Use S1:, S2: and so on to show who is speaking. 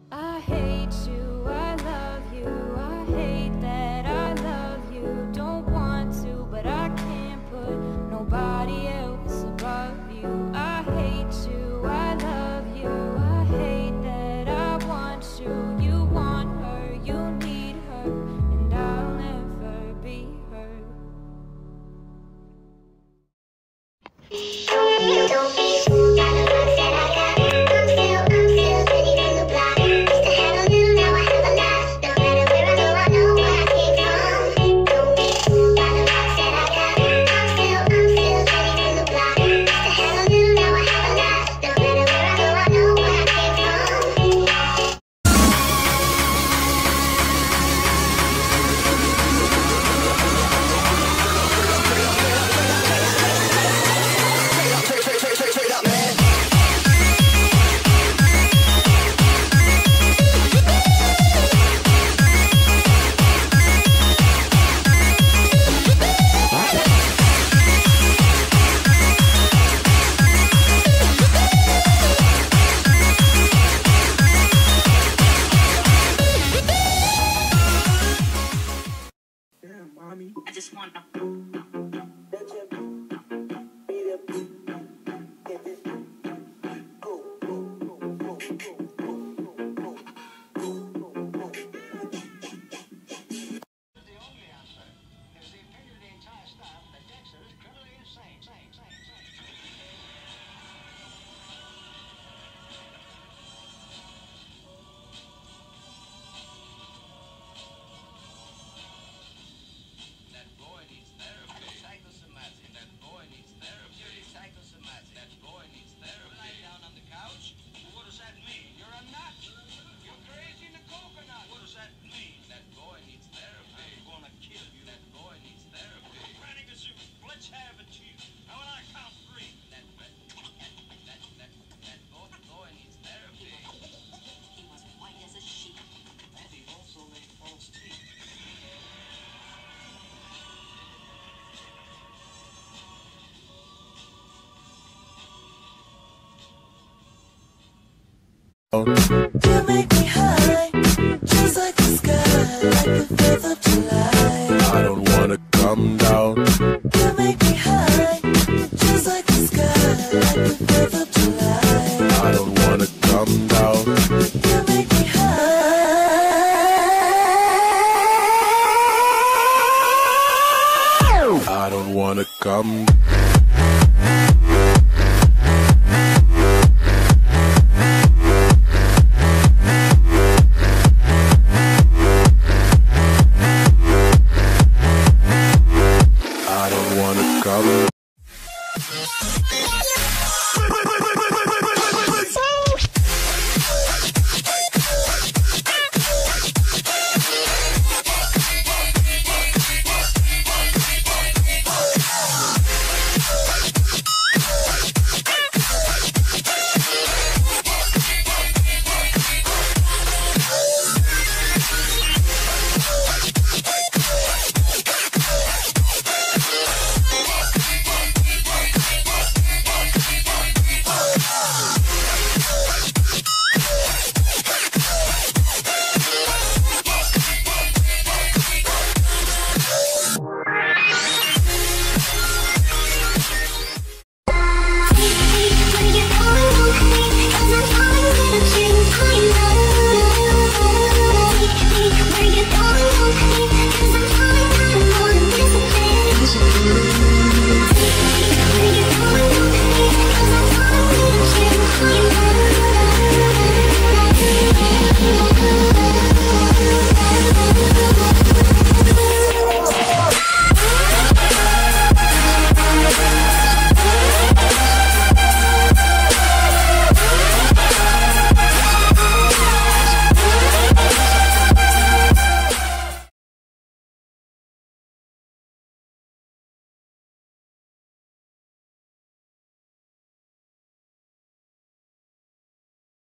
S1: I hate you, I love you, I hate that I love you. Don't want to, but I can't put nobody else above you. I hate you, I love you, I hate that I want you. You want her, you need her, and I'll never be her.
S2: Don't be fooled by the looks that I got. I'm still pretty from the block. Used to have a little, now I have a lot. No matter where I go, I know where I came from. Don't be fooled by the looks that I got. I'm still pretty from the block. Used to have a little, now I have a lot. No matter where I go, I know where I came from.
S3: I just want
S4: You make me high, just like the sky, like the 4th of July.
S5: I don't wanna come down.
S4: You make me high, just like the sky, like the 4th of July.
S5: I don't wanna come down.
S4: You make me high.
S5: I don't wanna come